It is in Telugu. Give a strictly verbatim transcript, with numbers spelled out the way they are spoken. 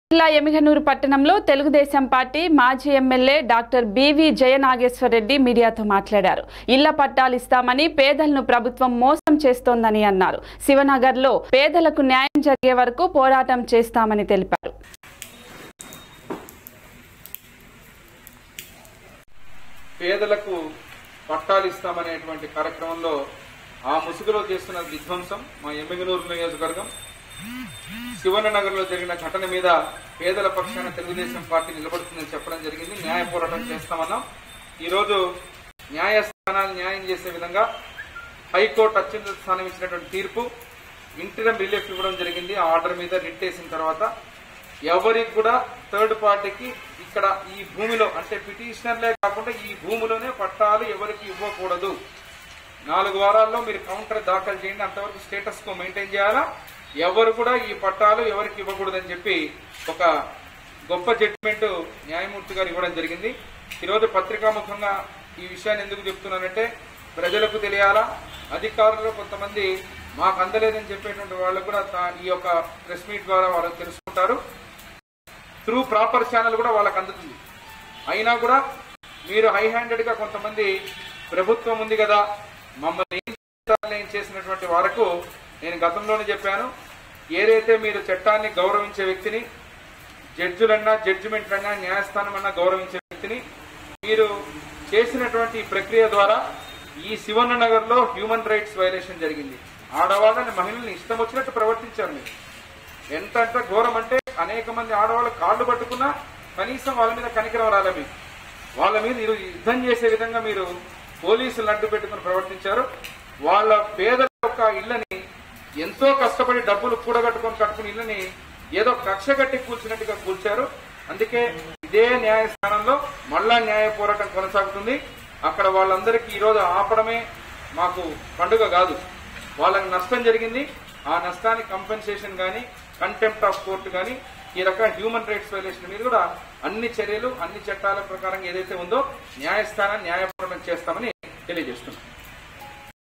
జిల్లా ఎమిగనూరు పట్టణంలో తెలుగుదేశం పార్టీ మాజీ MLA doctor B V Jayanageswar Reddy మీడియాతో మాట్లాడారు. ఇళ్ల పట్టాలు ఇస్తామని పేదలను ప్రభుత్వం మోసం చేస్తోందని అన్నారు. శివనగర్లో పేదలకు న్యాయం జరిగే వరకు పోరాటం చేస్తామని తెలిపారు. పేదలకు పట్టాలు ఇస్తామనేటువంటి కార్యక్రమంలో ఆ ముసుగులో చేస్తున్న విధ్వంసం మా ఎమిగనూరు నియోజకవర్గం శివనగర్ లో జరిగిన ఘటన మీద పేదల పక్షాన తెలుగుదేశం పార్టీ నిలబడుతుందని చెప్పడం జరిగింది. న్యాయ పోరాటం చేస్తామన్నాం. ఈరోజు న్యాయస్థానాలు న్యాయం చేసే విధంగా హైకోర్టు అత్యున్నత స్థానం ఇచ్చినటువంటి తీర్పు ఇంటిరం రిలీఫ్ ఇవ్వడం జరిగింది. ఆ ఆర్డర్ మీద రిట్ వేసిన తర్వాత ఎవరికి కూడా థర్డ్ పార్టీకి ఇక్కడ ఈ భూమిలో అంటే పిటిషనర్లే కాకుండా ఈ భూమిలోనే పట్టాలు ఎవరికి ఇవ్వకూడదు. నాలుగు వారాల్లో మీరు కౌంటర్ దాఖలు చేయండి, అంతవరకు స్టేటస్ కో మెయింటైన్ చేయాలా, ఎవరు కూడా ఈ పట్టాలు ఎవరికి ఇవ్వకూడదని చెప్పి ఒక గొప్ప జడ్జిమెంట్ న్యాయమూర్తి గారు ఇవ్వడం జరిగింది. ఈరోజు పత్రికాముఖంగా ఈ విషయాన్ని ఎందుకు చెప్తున్నానంటే ప్రజలకు తెలియాలా, అధికారులు కొంతమంది మాకు అందలేదని చెప్పేటువంటి వాళ్ళు కూడా ఈ యొక్క ప్రెస్ మీట్ ద్వారా వాళ్ళు తెలుసుకుంటారు. త్రూ ప్రాపర్ ఛానల్ కూడా వాళ్ళకు అందుతుంది. అయినా కూడా మీరు హై హ్యాండెడ్ గా కొంతమంది ప్రభుత్వం ఉంది కదా మమ్మల్ని ఏం చేసినటువంటి వారకు నేను గతంలోనే చెప్పాను, ఏదైతే మీరు చట్టాన్ని గౌరవించే వ్యక్తిని, జడ్జిలన్నా జడ్జిమెంట్ అన్నా న్యాయస్థానం అన్నా గౌరవించే వ్యక్తిని మీరు చేసినటువంటి ప్రక్రియ ద్వారా ఈ శివనగర్ లో హ్యూమన్ రైట్స్ వైలేషన్ జరిగింది. ఆడవాళ్ళని మహిళల్ని ఇష్టం వచ్చినట్టు ప్రవర్తించారు. మీరు ఎంత అంటే ఘోరం అంటే అనేక మంది ఆడవాళ్ళు కాళ్ళు పట్టుకున్నా కనీసం వాళ్ళ మీద కనికరం రాలే. మీకు వాళ్ళ మీద మీరు యుద్ధం చేసే విధంగా మీరు పోలీసులు అడ్డు పెట్టుకుని ప్రవర్తించారు. వాళ్ళ పేదల యొక్క ఇళ్లని ఎంతో కష్టపడి డబ్బులు కూడగట్టుకొని కట్టుకుని ఇళ్లని ఏదో కక్ష కట్టి కూల్చినట్టుగా కూల్చారు. అందుకే ఇదే న్యాయస్థానంలో మళ్ళా న్యాయ పోరాటం కొనసాగుతుంది. అక్కడ వాళ్ళందరికీ ఈరోజు ఆపడమే మాకు పండుగ కాదు. వాళ్ళకి నష్టం జరిగింది. ఆ నష్టానికి కంపెన్సేషన్ కానీ కంటెంప్ట్ ఆఫ్ కోర్టు కానీ ఈ రకమైన హ్యూమన్ రైట్స్ వైలేషన్ మీద కూడా అన్ని చర్యలు అన్ని చట్టాల ప్రకారం ఏదైతే ఉందో న్యాయస్థానాన్ని న్యాయ పోరాటం చేస్తామని తెలియజేస్తున్నాం.